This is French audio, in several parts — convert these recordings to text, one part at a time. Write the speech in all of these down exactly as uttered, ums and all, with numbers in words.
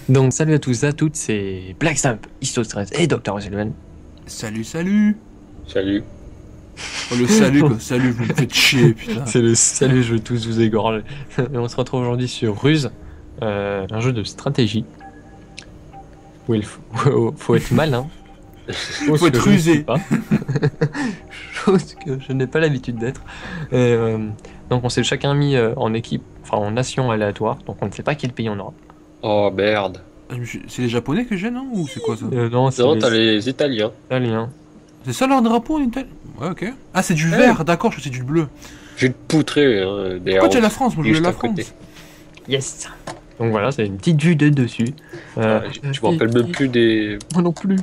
Donc salut à tous et à toutes, c'est Black Stamp, Histostress et Docteur Ozelman. Salut, salut. Salut. Oh, le salut quoi, salut, vous me faites chier, putain. C'est le salut, je veux tous vous égorger. Et on se retrouve aujourd'hui sur Ruse, euh, un jeu de stratégie. Où il faut, faut, faut être malin. Faut être rusé. Chose que je n'ai pas l'habitude d'être. Et, euh, donc on s'est chacun mis euh, en équipe, enfin en nation aléatoire, donc on ne sait pas quel pays on aura. Oh merde. C'est les japonais que j'ai, non? Ou c'est quoi ça? Euh, non, c'est Non, les t'as les Italiens. Italiens. C'est ça leur drapeau en Italie? Ouais, ok. Ah, c'est du vert, d'accord, je crois que c'est du bleu. Je vais te poutrer. Hein, Pourquoi tu as la France? Moi je voulais la France. côté. Yes. Donc voilà, c'est une petite vue de dessus. Euh, Ah, je je me rappelle même plus des. Moi non plus.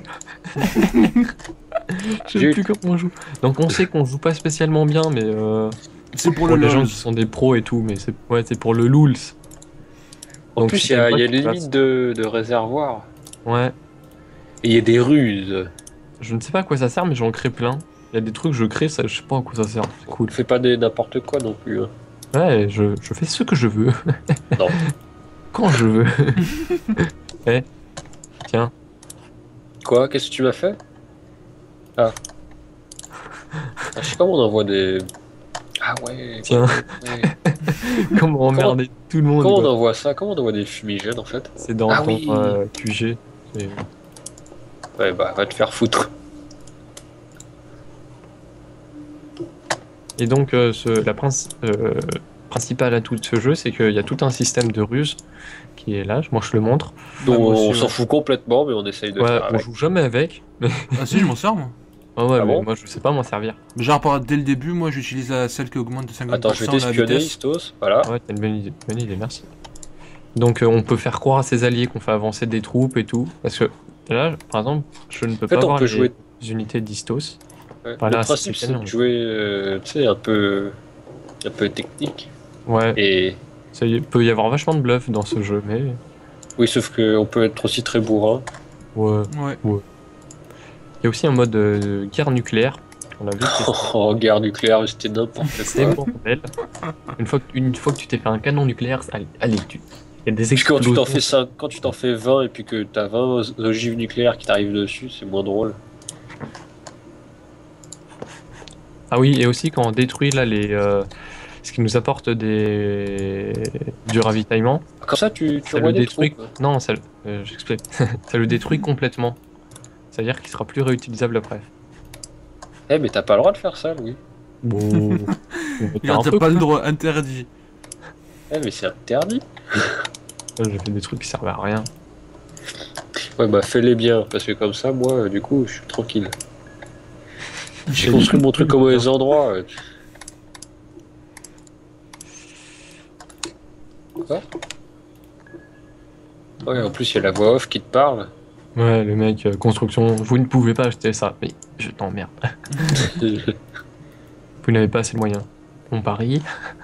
Je sais plus comment on joue. Donc on sait qu'on joue pas spécialement bien, mais euh, C'est pour, pour le les gens LOL. qui sont des pros et tout, mais c'est ouais, c'est pour le lools. En Donc, plus, si il y a, t'aimes il y a pas, des tu passes. limites de, de réservoir. Ouais, Et il y a des ruses. je ne sais pas à quoi ça sert, mais j'en crée plein. Il y a des trucs que je crée, ça, je sais pas à quoi ça sert. C'est cool. Fais pas des- n'importe quoi non plus. Hein. Ouais, je, je fais ce que je veux. Non. Quand je veux. Eh, tiens. Quoi? Qu'est-ce que tu m'as fait? Ah. Ah, je sais comment on envoie des. Ah ouais. Tiens. ouais. Comment emmerder tout le monde. Comment on quoi. envoie ça? Comment on envoie des fumigènes en fait? C'est dans Ah ton oui. euh, Q G. C'est- Ouais, bah va te faire foutre. Et donc, euh, ce, la princi- euh, principale atout de ce jeu, c'est qu'il y a tout un système de ruse qui est là. Moi, je le montre. Donc Ouais, moi aussi, on ouais. s'en fout complètement, mais on essaye de Ouais, faire on avec. joue jamais avec. Mais Ah si, je m'en sers moi. ah ouais, Ah mais bon moi, je sais pas m'en servir. Mais genre, par- dès le début, moi j'utilise la- celle qui augmente de cinquante pour Attends, cent je vais la t'espionner, vitesse. Istos. Voilà. Ouais, t'as une bonne idée, bonne idée, merci. Donc, euh, on peut faire croire à ses alliés qu'on fait avancer des troupes et tout. Parce que là, par exemple, je ne peux En fait, pas on voir peut les jouer. unités d'Istos. Ouais. Voilà, le c'est principe, c'est c'est canon. de jouer, euh, tu sais, un peu, un peu technique. Ouais, Et ça y est, peut y avoir vachement de bluff dans ce jeu, mais oui, sauf qu'on peut être aussi très bourrin. ouais. Ouais. Il y a aussi un mode euh, guerre nucléaire. On a vu que En guerre nucléaire, c'était n'importe c'est quoi. mortel. Une fois, que, une fois que tu t'es fait un canon nucléaire, allez, allez tu... il y a des Puis quand tu explosions. t'en fais cinq, quand tu t'en fais vingt et puis que t'as vingt ogives nucléaires qui t'arrivent dessus, c'est moins drôle. Ah oui, et aussi quand on détruit là les, euh, ce qui nous apporte des du ravitaillement, Comme ça, tu, tu ça envoies le des détruit. troupes. Non, ça, le- euh, j'explique. Ça le détruit complètement. C'est-à-dire qu'il sera plus réutilisable après. Eh, mais t'as pas le droit de faire ça, Louis. Bon, on va faire Regarde, un t'as peu, pas le quoi. droit, interdit. Eh, mais c'est interdit. J'ai fait des trucs qui servent à rien. Ouais, bah fais-les bien, parce que comme ça, moi, euh, du coup, je suis tranquille. J'ai construit mon truc au mauvais endroit. euh. Quoi? Ouais, en plus, il y a la voix off qui te parle. Ouais, le mec, euh, construction, vous ne pouvez pas acheter ça. Mais je t'emmerde. Vous n'avez pas assez de moyens. On parie.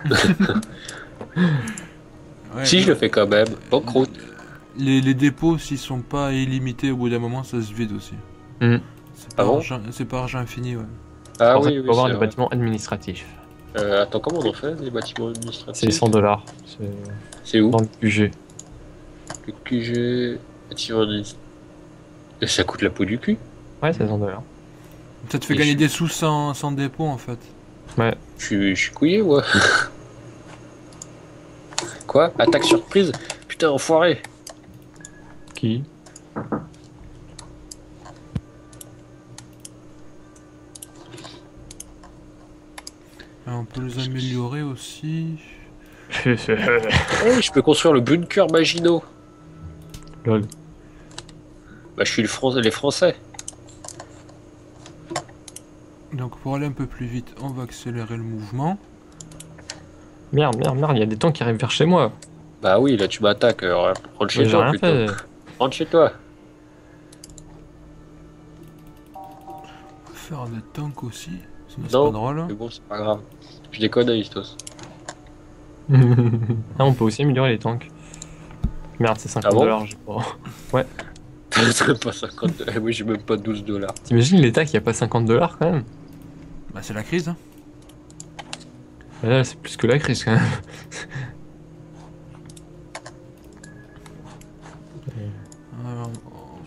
Ouais, Si, mais je le fais quand même. Banqueroute. les, les dépôts, s'ils sont pas illimités, au bout d'un moment, ça se vide aussi. Hmm. C'est Ah pas, bon argent, c'est pas argent infini, ouais. Ah En fait, oui, il oui, faut avoir c'est des vrai. bâtiments administratifs. Euh, attends, comment on en fait, les bâtiments administratifs? C'est cent dollars. C'est C'est où? dans le Q G. Le Q G... Bâtiment administratif. Ça coûte la peau du cul. Ouais, c'est cent dollars. Ça te fait Et gagner je- des sous sans, sans dépôt en fait. Ouais. Je suis, je suis couillé, moi. Quoi? Attaque surprise? Putain, enfoiré. Qui? Et on peut les améliorer aussi. Eh, je peux construire le bunker Maginot. Lol. Bah, je suis le Fran- les Français. Donc pour aller un peu plus vite, on va accélérer le mouvement. Merde, merde, merde, il y a des tanks qui arrivent vers chez moi. Bah oui, là, tu m'attaques. euh, rentre chez Mais j'ai toi, rien plutôt. fait. Rentre chez toi. On peut faire des tanks aussi. Sinon c'est Non. pas drôle. Mais bon, c'est pas grave. Je déconne, Aistos. Ah, on peut aussi améliorer les tanks. Merde, c'est cinquante Ah bon dollars, j'ai pas. C'est même pas cinquante. Eh oui, j'ai même pas douze dollars. T'imagines l'état qu'il n'y a pas cinquante dollars quand même? Bah c'est la crise. Hein. Et là, c'est plus que la crise quand même.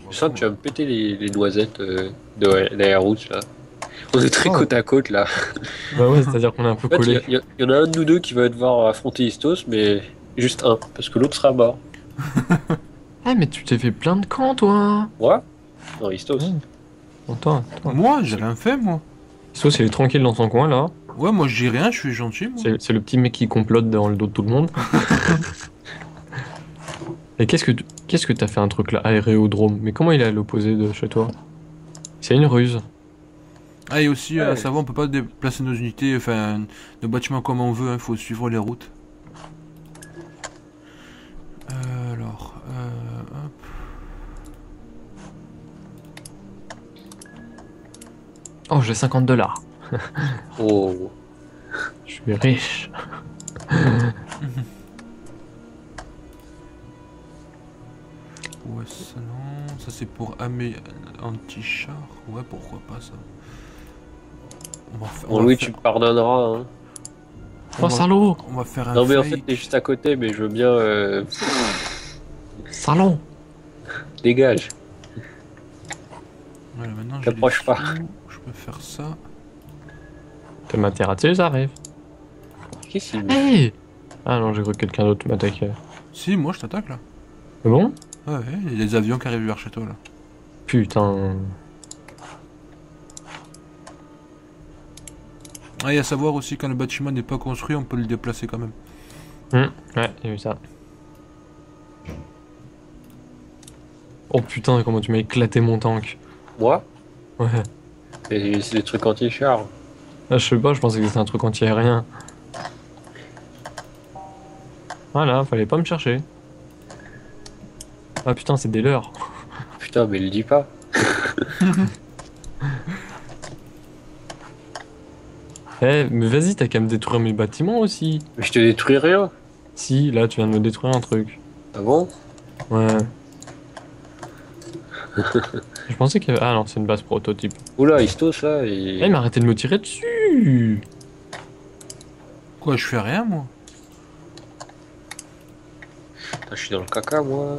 Je sens que tu vas me péter les, les noisettes euh, de la route là. On est très Oh. côte à côte là. Bah ouais, c'est-à-dire qu'on est un peu En fait, il y, collés. a- il y a- il y en a un de nous deux qui va devoir affronter Istos, mais juste un, parce que l'autre sera mort. Ah, mais tu t'es fait plein de camps, toi. Moi? Non, Istos. Ouais. Bon, toi, toi. Moi, j'ai rien fait, moi. Sauf il est tranquille dans son coin, là. Ouais, moi, je dis rien, je suis gentil, moi. C'est c'est le petit mec qui complote dans le dos de tout le monde. Et qu'est-ce que tu- qu'est-ce que t'as fait un truc là, aérodrome? Mais comment il est à l'opposé de chez toi? C'est une ruse. Ah, et aussi, à Ouais. savoir, on peut pas déplacer nos unités, enfin, nos bâtiments comme on veut, il faut suivre les routes. Euh, alors, euh, hop. Oh, j'ai cinquante dollars. Oh. Je suis riche. Ouais, ça non, ça c'est pour amé anti-char. Ouais, pourquoi pas ça. On va, fa- on Bon, va Louis, faire- tu me pardonneras. Hein. on Oh, va- salaud! On va faire un Non, mais en fake. fait, t'es juste à côté, mais je veux bien. Euh... Salon! Dégage. Voilà, maintenant j'ai les T'approches pas. sous, je peux faire ça. T'as ma terrasse, ça arrive. Qu'est-ce qu'il me Hey! Ah non, j'ai cru que quelqu'un d'autre m'attaquait. Si, moi je t'attaque là. C'est bon? Ouais, ouais, il y a des avions qui arrivent vers chez toi là. Putain. Ah, et à savoir aussi, quand le bâtiment n'est pas construit, on peut le déplacer quand même. Hum, ouais, j'ai vu ça. Oh putain, comment tu m'as éclaté mon tank. Moi? Ouais. Et c'est des trucs anti-char. Ah, je sais pas, je pensais que c'était un truc anti-aérien. Voilà, fallait pas me chercher. Ah putain, c'est des leurs. Putain, mais le dis pas. Eh, mais vas-y, t'as qu'à me détruire mes bâtiments aussi. Mais je te détruis rien. Si, là, tu viens de me détruire un truc. Ah bon? Ouais. Je pensais qu'il y avait... Ah non, c'est une base prototype. Oula, Istos là, Eh, et... mais arrêtez de me tirer dessus. Quoi, je fais rien moi? Putain, je suis dans le caca, moi.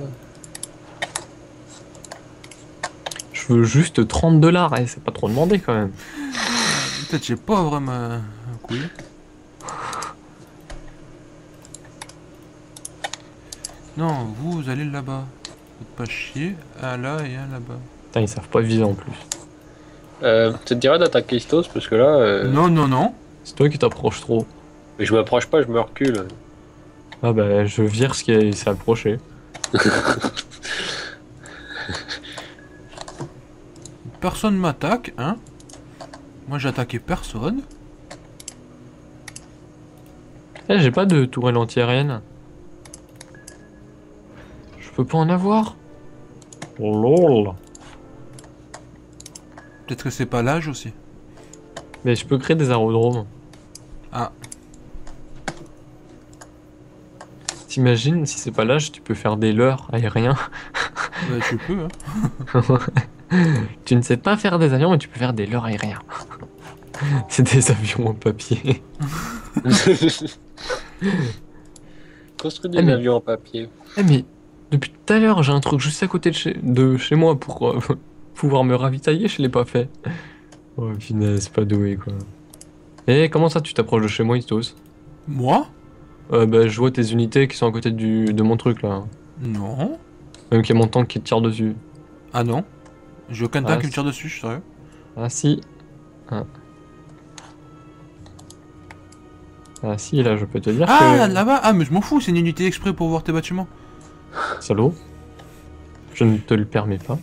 Je veux juste trente dollars, eh, c'est pas trop demandé quand même. Peut-être j'ai pas vraiment un couille. Non, vous, vous allez là-bas. Faites pas chier. Un là et un là-bas. Putain, ils savent pas viser en plus. Euh, ça te dirait d'attaquer Istos, parce que là... Euh... Non, non, non. C'est toi qui t'approches trop. Mais je m'approche pas, je me recule. Ah bah, je vire ce qui s'est approché. Personne m'attaque, hein? Moi j'ai attaqué personne. Eh, j'ai pas de tourelle anti-aérienne. Je peux pas en avoir. Lol. Peut-être que c'est pas l'âge aussi. Mais je peux créer des aérodromes. Ah, T'imagines, si c'est pas l'âge, tu peux faire des leurres aériens. bah, je peux, hein. Tu ne sais pas faire des avions, mais tu peux faire des leurres aériens. C'est des avions en papier. Construis des Ah, mais- avions en papier. Eh mais, depuis tout à l'heure, j'ai un truc juste à côté de chez, de chez moi pour euh, pouvoir me ravitailler, je l'ai pas fait. Oh, finesse, pas doué, quoi. Eh, comment ça, tu t'approches de chez moi, Istos? Moi? Euh, bah, je vois tes unités qui sont à côté du, de mon truc, là. Non. Même qu'il y a mon tank qui te tire dessus. Ah non. J'ai aucun Ah, tank qui me c'est- tire dessus, je suis sérieux. Ah si. Ah. Ah si, là, je peux te dire Ah, que... là-bas. Ah, mais je m'en fous, c'est une unité exprès pour voir tes bâtiments. Salaud. Je ne te le permets pas.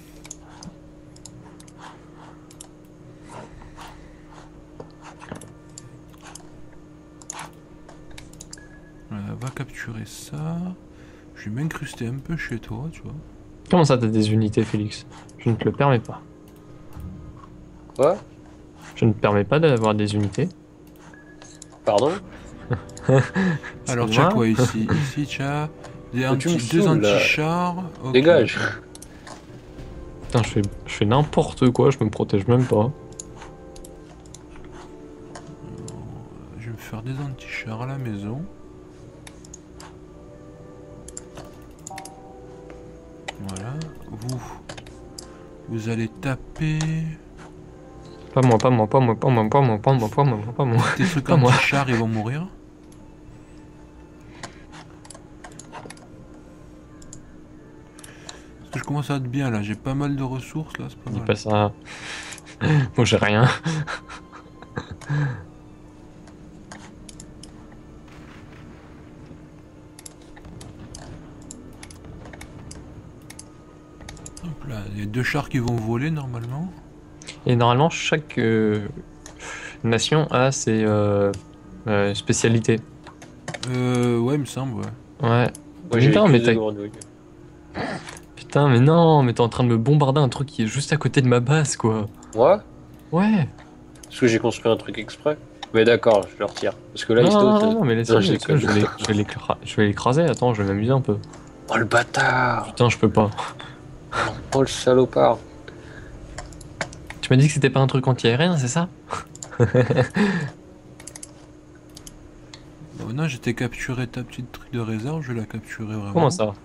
Voilà, va capturer ça. Je vais m'incruster un peu chez toi, tu vois. Comment ça, t'as des unités, Félix? Je ne te le permets pas. Quoi? Je ne te permets pas d'avoir des unités. Pardon? Alors, C'est tu as moi quoi ici? Ici, tu as des Mais tu anti- me deux saoules, là. anti-chars. Ok. Dégage. Putain, je fais, je fais n'importe quoi, je me protège même pas. Je vais me faire des anti-chars à la maison. Voilà. Vous, Vous allez taper... Pas moi, pas moi, pas moi, pas moi, pas moi, pas moi, pas moi, pas moi. Tes trucs Pas moi. anti-char, ils vont mourir. Parce que je commence à être bien là, j'ai pas mal de ressources là, c'est pas Dis mal. pas ça. Bon, j'ai rien. Hop là, il y a deux chars qui vont voler normalement. Et normalement, chaque euh, nation a ses euh, euh, spécialités. Euh, ouais, il me semble, ouais. Ouais. Moi j'ai Putain, les mais cuisses de t'as- grenouille. Putain, mais non, mais t'es en train de me bombarder un truc qui est juste à côté de ma base, quoi. Moi Ouais. Parce que j'ai construit un truc exprès. Mais d'accord, je le retire. Parce que là, Non, il se non, dote. non, non, mais Non, laisse-le, je laisse-le, déconne. je vais l'éc- je vais l'écra- je vais l'écraser. Attends, je vais m'amuser un peu. Oh le bâtard. Putain, je peux pas. Oh le salopard. Tu m'as dit que c'était pas un truc anti-aérien, c'est ça? Bon, maintenant, j'étais capturé ta petite truc de réserve, je vais la capturer vraiment. Comment ça?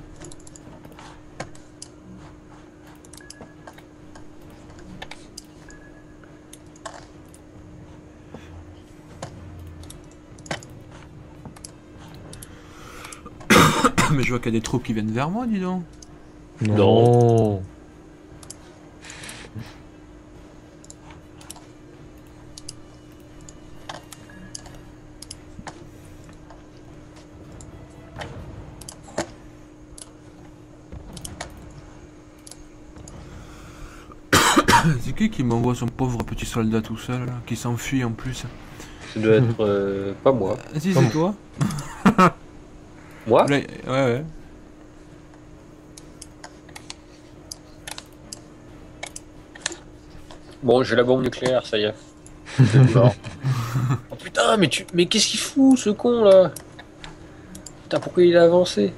Mais je vois qu'il y a des troupes qui viennent vers moi, dis donc. Non. C'est qui qui m'envoie son pauvre petit soldat tout seul, là, qui s'enfuit en plus? Ça doit être euh, pas moi. Ah si, Pas c'est toi? Moi Là, ouais, ouais. Bon, j'ai la bombe nucléaire, ça y est. C'est mort. Oh putain, mais tu, mais qu'est-ce qu'il fout ce con là? Putain, pourquoi il a avancé?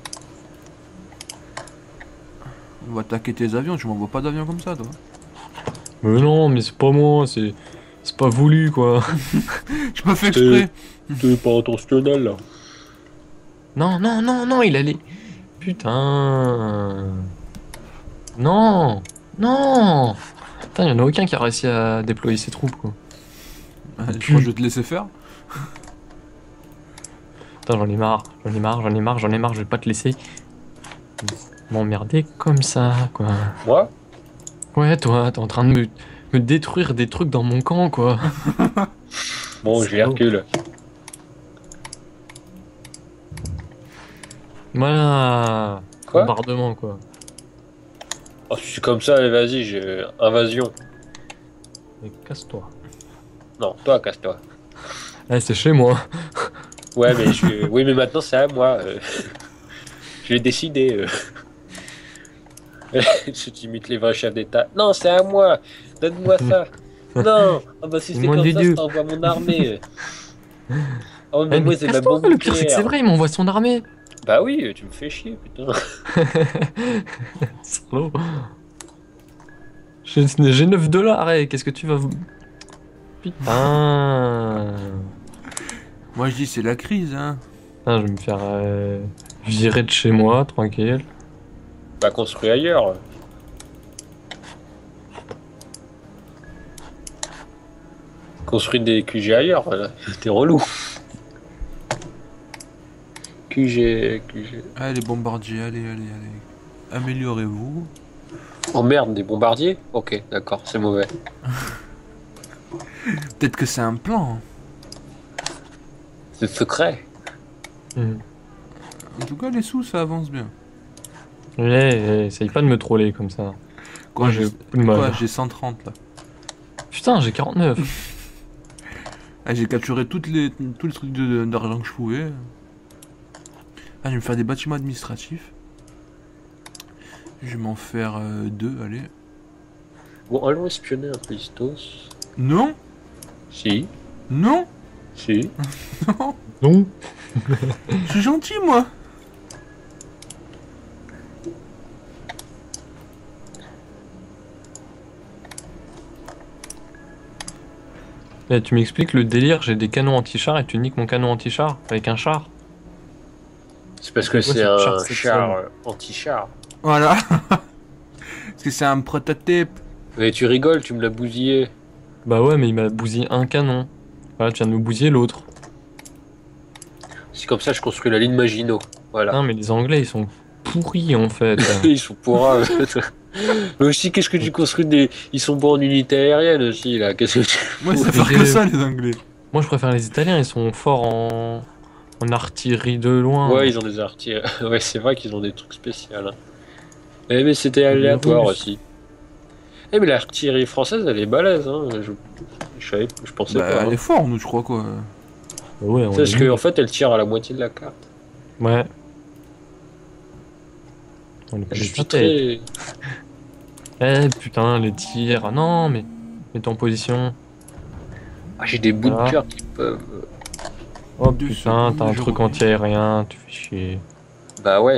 On va attaquer tes avions, tu m'envoies pas d'avion comme ça, toi. Mais non, mais c'est pas moi, c'est. C'est pas voulu, quoi. Je pas fait exprès. C'est pas intentionnel là. Non, non, non, non, il allait. Putain. Non. Non. Putain, y'en a aucun qui a réussi à déployer ses troupes, quoi. Ah, je crois que je vais te laisser faire. Putain, j'en ai marre, j'en ai marre, j'en ai marre, j'en ai marre, je vais pas te laisser m'emmerder comme ça, quoi. Moi? Ouais, toi, t'es en train de me, me détruire des trucs dans mon camp, quoi. Bon, je les recule. Voilà. Quoi? Bombardement, quoi. Oh, je suis comme ça, allez, vas-y, j'ai invasion. Mais casse-toi. Non, toi, casse-toi. Eh, c'est chez moi. Ouais, mais je... oui, mais maintenant c'est à moi. euh. Je l'ai décidé. Euh... Je t'imite les vrais chefs d'État. Non, c'est à moi. Donne-moi ça. Non. Ah bah si c'est Moi, comme les ça, deux. je t'envoie mon armée. Oh, mais Eh, moi, mais c'est ma casse-toi, bombe le pire, c'est que c'est nucléaire. vrai, il m'envoie son armée. Bah oui, tu me fais chier, putain. Salaud. J'ai j'ai neuf dollars, eh, qu'est-ce que tu vas vous. Putain. Moi je dis c'est la crise, hein. Putain, je vais me faire euh, virer de chez moi, tranquille. Bah construis ailleurs. Construis des Q G ailleurs, voilà. T'es relou. Q G, Q G. Allez bombardiers, allez, allez, allez. Améliorez-vous. Oh merde, des bombardiers? Ok, d'accord, c'est mauvais. Peut-être que c'est un plan. C'est secret. Hmm. En tout cas les sous ça avance bien. Eh, eh, essaye pas de me troller comme ça. Quoi, Moi, j'ai j'ai beaucoup de mal. quoi, j'ai cent trente là. Putain, j'ai quarante-neuf. Ah, j'ai capturé toutes les, tous les trucs de- d'argent que je pouvais. Ah, je vais me faire des bâtiments administratifs. Je vais m'en faire euh, deux, allez. Bon, allons espionner un peu Istos. Non, Si, non, si. non. Non. Je suis gentil moi. Eh, tu m'expliques le délire, j'ai des canons anti-char et tu niques mon canon anti-char avec un char. C'est parce que Ouais, c'est c'est un char, c'est char seul. euh, anti-char. Voilà. Parce que c'est un prototype. Mais tu rigoles, tu me l'as bousillé. Bah ouais, mais il m'a bousillé un canon. Voilà, tu viens de me bousiller l'autre. C'est comme ça que je construis la ligne Maginot. Voilà. Non, mais les Anglais, ils sont pourris en fait. Ils sont pourras. Mais aussi, qu'est-ce que tu construis des. Ils sont bons en unité aérienne aussi, là. Qu'est-ce que tu. Ouais, ça Mais fait que j'ai- ça, les Anglais. Moi, je préfère les Italiens, ils sont forts en, en artillerie de loin. Ouais, ils ont des artilleries. Ouais, c'est vrai qu'ils ont des trucs spéciaux. Hein. Eh, mais c'était Les aléatoire Russes. aussi. Eh, mais l'artillerie française, elle est balèze. Hein. Je... Je, savais... je pensais Bah, pas. elle Hein. est forte, nous, je crois, quoi. Bah ouais, on Parce est qu'en nuls. en fait, elle tire à la moitié de la carte. Ouais. On est pas Je des suis têtes. très. Eh putain, les tirs. Non, mais mets-toi en position. Ah, j'ai des bouts Ah. de cœur qui peuvent. Oh Deux putain, secondes, t'as un je truc reviens. anti-aérien, tu fais chier. Bah ouais.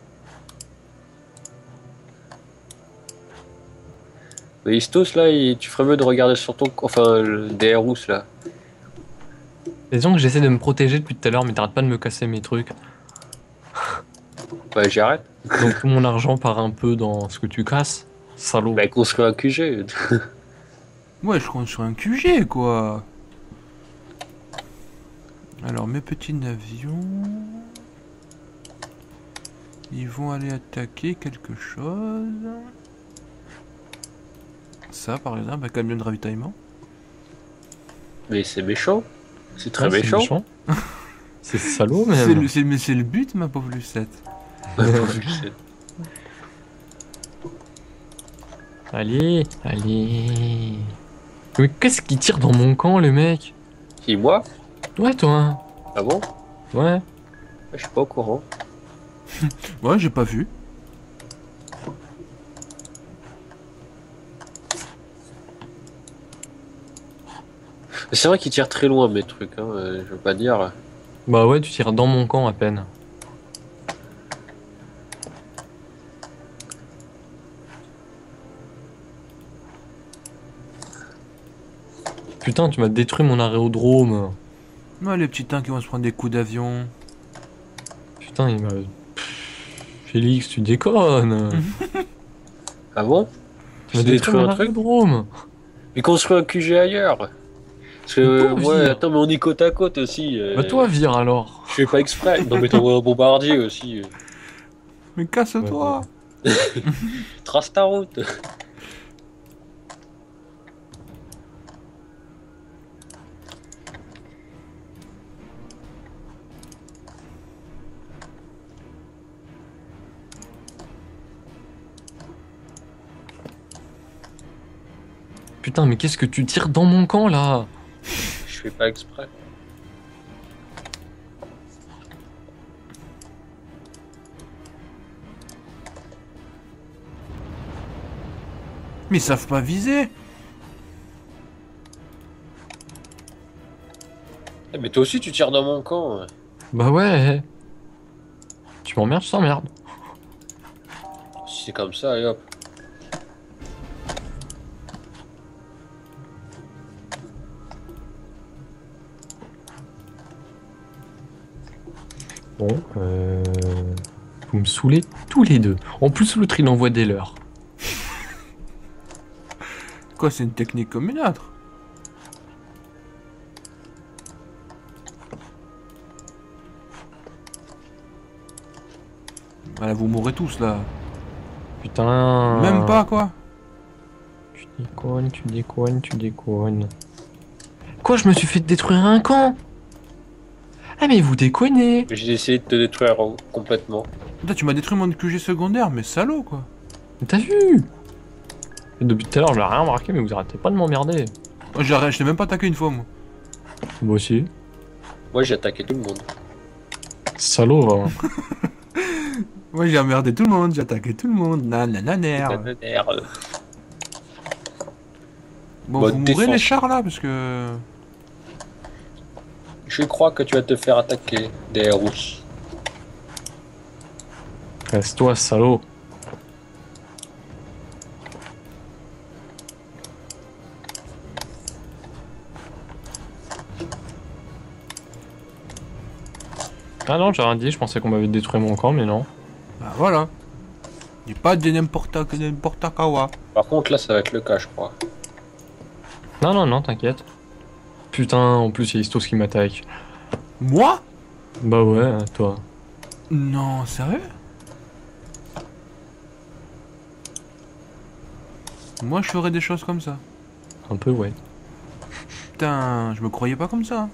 Mais Istos, là, il- tu ferais mieux de regarder sur ton. Enfin, le D R Rousse, là. Disons que j'essaie de me protéger depuis tout à l'heure, mais t'arrêtes pas de me casser mes trucs. Bah, j'arrête. Donc tout mon argent part un peu dans ce que tu casses. Salaud. Bah, construis un Q G. Ouais, je compte sur un Q G, quoi. Alors, mes petits avions... Ils vont aller attaquer quelque chose. Ça, par exemple, un camion de ravitaillement. Mais c'est méchant. C'est très Ouais, méchant. C'est salaud C'est même. le, c'est- mais c'est le but, ma pauvre Lucette. C'est- Allez, allez. Mais qu'est-ce qui tire dans mon camp, le mec? Qui, moi? Ouais, toi. Ah bon? Ouais. Je suis pas au courant. Ouais, j'ai pas vu. Mais c'est vrai qu'ils tirent très loin, mes trucs. Hein. euh, Je veux pas dire. Bah ouais, tu tires dans mon camp à peine. Putain, tu m'as détruit mon aérodrome. Ouais, les petits tanks qui vont se prendre des coups d'avion. Putain, il m'a... Pff, Félix, tu déconnes. Ah bon? Tu m'as Tu détruit détruis mon un truc? aérodrome. Mais construis un Q G ailleurs. Parce que, Mais euh, toi, ouais, vire. attends, mais on est côte à côte aussi. euh, Bah toi, vire alors. Je fais pas exprès. Non, mais t'envoies un bombardier aussi. euh. Mais casse-toi. Trace ta route. Putain, mais qu'est-ce que tu tires dans mon camp là? Je fais pas exprès. Mais ils savent pas viser. Eh, mais toi aussi, tu tires dans mon camp. hein. Bah ouais. Tu m'emmerdes, je t'emmerde. Si c'est comme ça, allez hop. Bon, euh... Vous me saoulez tous les deux. En plus, l'autre, il envoie des leurs. Quoi, c'est une technique comme une autre. Voilà, vous mourrez tous là. Putain. Même pas quoi. Tu déconnes, tu déconnes, tu déconnes. Quoi, je me suis fait détruire un camp? Ah mais vous déconnez. Mais j'ai essayé de te détruire euh, complètement. Putain, tu m'as détruit mon Q G secondaire, mais salaud quoi. Mais t'as vu? Et depuis tout à l'heure, je n'ai rien remarqué, mais vous arrêtez pas de m'emmerder. Moi, j'ai arrêté- je t'ai même pas attaqué une fois moi. Moi aussi. Moi, j'ai attaqué tout le monde. Salaud, va. Moi j'ai emmerdé tout le monde, j'ai attaqué tout le monde. Nanananer. Merde. Bon, Bonne vous mourrez défense. les chars là parce que. Je crois que tu vas te faire attaquer des rousses. Reste-toi, salaud. Ah non, j'ai rien dit, je pensais qu'on m'avait détruit mon camp, mais non. Bah voilà. Dis pas de n'importe que n'importe quoi. Par contre, là, ça va être le cas, je crois. Non, non, non, t'inquiète. Putain, en plus, il y a Istos qui m'attaque. Moi? Bah ouais, toi. Non, sérieux? Moi, je ferais des choses comme ça. Un peu, ouais. Putain, je me croyais pas comme ça.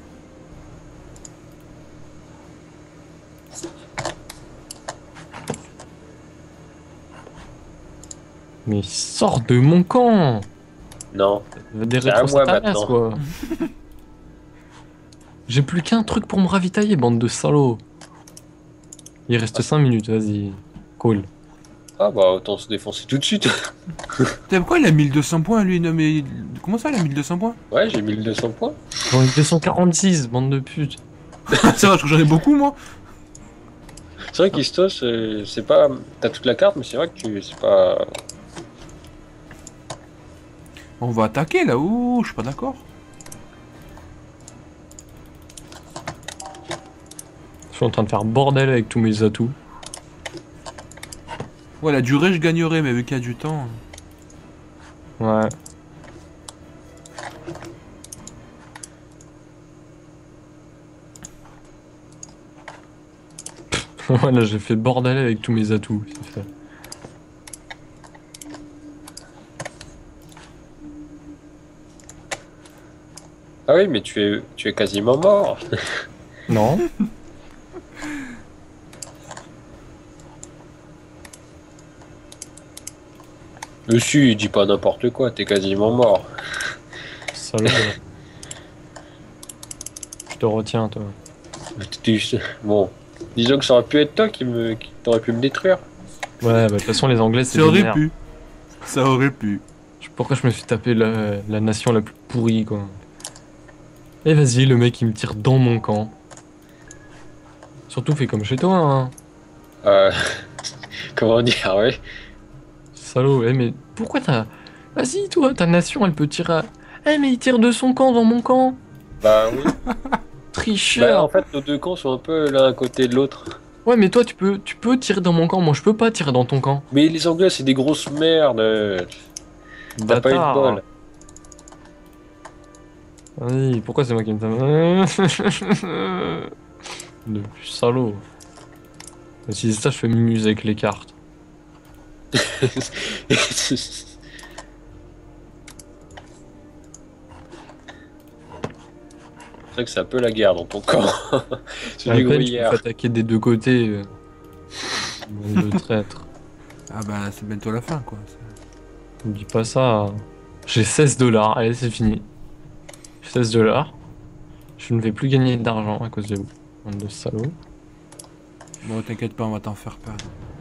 Mais sors de mon camp! Non. Des C'est à moi rétro-satanas, maintenant. quoi. J'ai plus qu'un truc pour me ravitailler, bande de salauds. Il reste cinq minutes, vas-y. Cool. Ah bah, autant se défoncer tout de suite. Putain, pourquoi il a mille deux cents points, lui? Non, mais comment ça, il a mille deux cents points? Ouais, j'ai mille deux cents points. J'en ai deux cent quarante-six, bande de putes. Ça va, je crois que j'en ai beaucoup, moi. C'est vrai qu'Istos, euh, c'est pas... T'as toute la carte, mais c'est vrai que tu... c'est pas... On va attaquer, là. Ouh, je suis pas d'accord. Je suis en train de faire bordel avec tous mes atouts. Ouais, la durée, je gagnerais, mais vu qu'il y a du temps... Ouais. Voilà, j'ai fait bordel avec tous mes atouts. C'est fait. Ah oui, mais tu es, tu es quasiment mort. Non. Dessus, dis pas n'importe quoi, t'es quasiment mort. Salaud. Ouais. Je te retiens, toi. Tu- Bon, disons que ça aurait pu être toi qui me, qui t'aurais pu me détruire. Ouais, bah de toute façon, les Anglais, c'est Ça des aurait merdes. pu. Ça aurait pu. Je sais pas pourquoi je me suis tapé la, la nation la plus pourrie, quoi. Et vas-y, le mec, il me tire dans mon camp. Surtout, fais comme chez toi, hein. Euh... Comment dire, ouais. Salaud, eh, mais pourquoi t'as... Vas-y, toi, ta nation, elle peut tirer à... Eh, mais il tire de son camp dans mon camp. Bah oui. Bah, Tricheur. en fait, nos deux camps sont un peu l'un à côté de l'autre. Ouais, mais toi, tu peux, tu peux tirer dans mon camp. Moi, je peux pas tirer dans ton camp. Mais les Anglais, c'est des grosses merdes. T'as pas eu de Bâtard. bol. Vas-y, pourquoi c'est moi qui me tape? Le salaud. Et si c'est ça, je fais mimuse avec les cartes. C'est vrai que c'est un peu la guerre dans ton camp. C'est À du peine, tu me gruyère. fais attaquer des deux côtés. euh. Bande de traître. Ah bah, c'est bientôt la fin, quoi. Ne dis pas ça. J'ai seize dollars. Allez, c'est fini. seize dollars. Je ne vais plus gagner d'argent à cause de vous. Bande de salauds. Bon, t'inquiète pas, on va t'en faire perdre.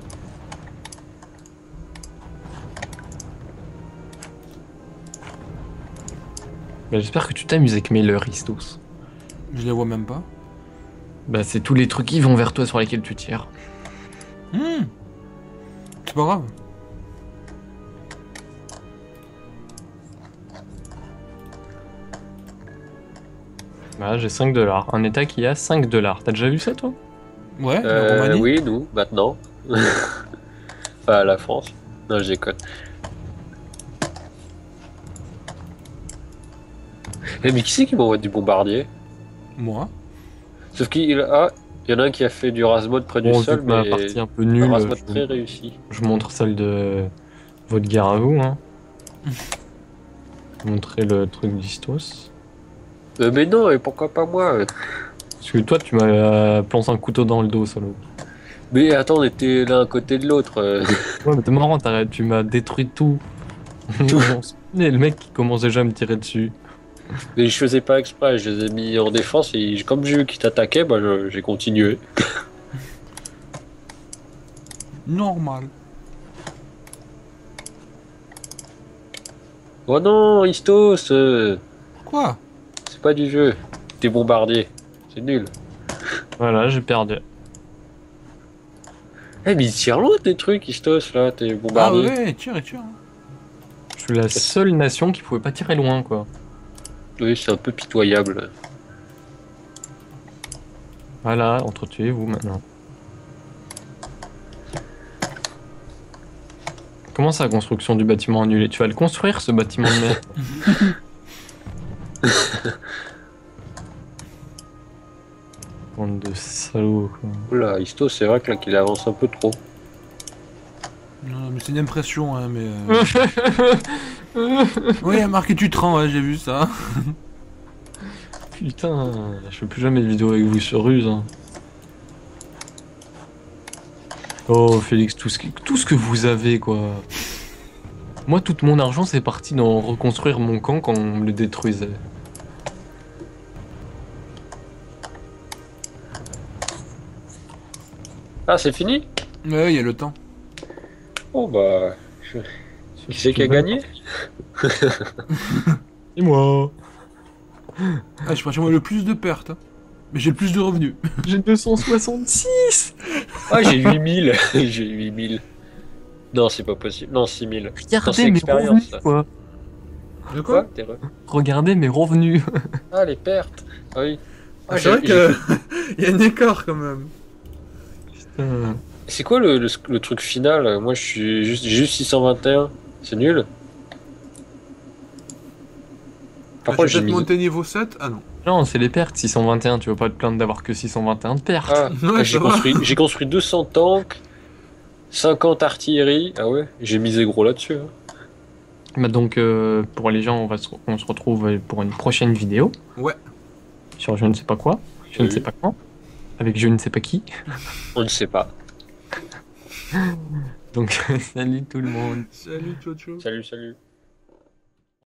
Bah, j'espère que tu t'amuses avec mes leurs, Istos. Je les vois même pas. Bah, c'est tous les trucs qui vont vers toi sur lesquels tu tires. Hmm. C'est pas grave. Bah, j'ai cinq dollars. Un état qui a cinq dollars. T'as déjà vu ça, toi? Ouais, la Euh, Roumanie. oui, nous, maintenant. Enfin, la France. Non, je déconne. Eh, mais qui c'est qui m'envoie du bombardier? Moi. Sauf qu'il ah, il y en a un qui a fait du rasmode près du Bon, vu sol, que ma mais partie un peu un nulle, rasmode je, très réussi. je vous montre celle de votre guerre à vous, hein. Montrer le truc d'Istos. Euh, mais non, et pourquoi pas moi? Parce que toi, tu m'as euh, planté un couteau dans le dos, salaud. Mais attends, on était l'un à côté de l'autre. euh. Ouais, mais t'es marrant, t'as- tu m'as détruit tout. Tout. Et le mec qui commence déjà à me tirer dessus. Mais je faisais pas exprès, je les ai mis en défense et comme j'ai vu qu'ils t'attaquaient, bah, je- j'ai continué. Normal. Oh non, Istos, euh, Quoi? c'est pas du jeu. T'es bombardier, c'est nul. Voilà, j'ai perdu. Eh mais ils tirent loin tes trucs, Istos, là, t'es Ah bombardier. ouais, tire et tire. Je suis la seule nation qui pouvait pas tirer loin, quoi. Oui, c'est un peu pitoyable. Voilà, entretuez-vous maintenant. comment ça, construction du bâtiment annulé? Tu vas le construire, ce bâtiment de merde? Bande de salauds, quoi. Oula, Isto, c'est vrai que là qu'il avance un peu trop. Non, mais c'est une impression, hein, mais... Euh... oui, il y a marqué tu te rends, ouais, j'ai vu ça. Putain, je fais plus jamais de vidéo avec vous sur Ruse. Hein. Oh, Félix, tout ce, que, tout ce que vous avez, quoi. Moi, tout mon argent, c'est parti dans reconstruire mon camp quand on me le détruisait. Ah, c'est fini? Ouais, il y a le temps. Oh bah... Je... Qui c'est qui a gagné? Et moi. Ah, je prends chez moi le plus de pertes. Hein. Mais j'ai le plus de revenus. J'ai deux cent soixante-six. Ah, j'ai huit mille. J'ai huit mille. Non, c'est pas possible. Non, six mille. Regardez mes revenus, ça. quoi. De quoi, T'es re... Regardez mes revenus. Ah, les pertes. Ah oui. ah, c'est vrai que... il y a un écart, quand même. Putain. C'est quoi le, le, le truc final? Moi, je suis juste, j'ai juste six cent vingt et un. C'est nul. Par Ah, contre, j'ai j'ai peut-être mis... monté niveau sept. Ah non. Non, c'est les pertes, six cent vingt et un. Tu vas pas te plaindre d'avoir que six cent vingt et un de pertes. Ah, Ouais, ah, j'ai ça va. construit, j'ai construit deux cents tanks, cinquante artilleries. Ah ouais, j'ai misé gros là-dessus. Hein. Bah donc, euh, pour les gens, on, va se, on se retrouve pour une prochaine vidéo. Ouais. Sur je ne sais pas quoi, je Oui. ne sais pas quand, avec je ne sais pas qui. On ne sait pas. Donc, salut tout le monde. Salut, ciao, ciao. Salut, salut.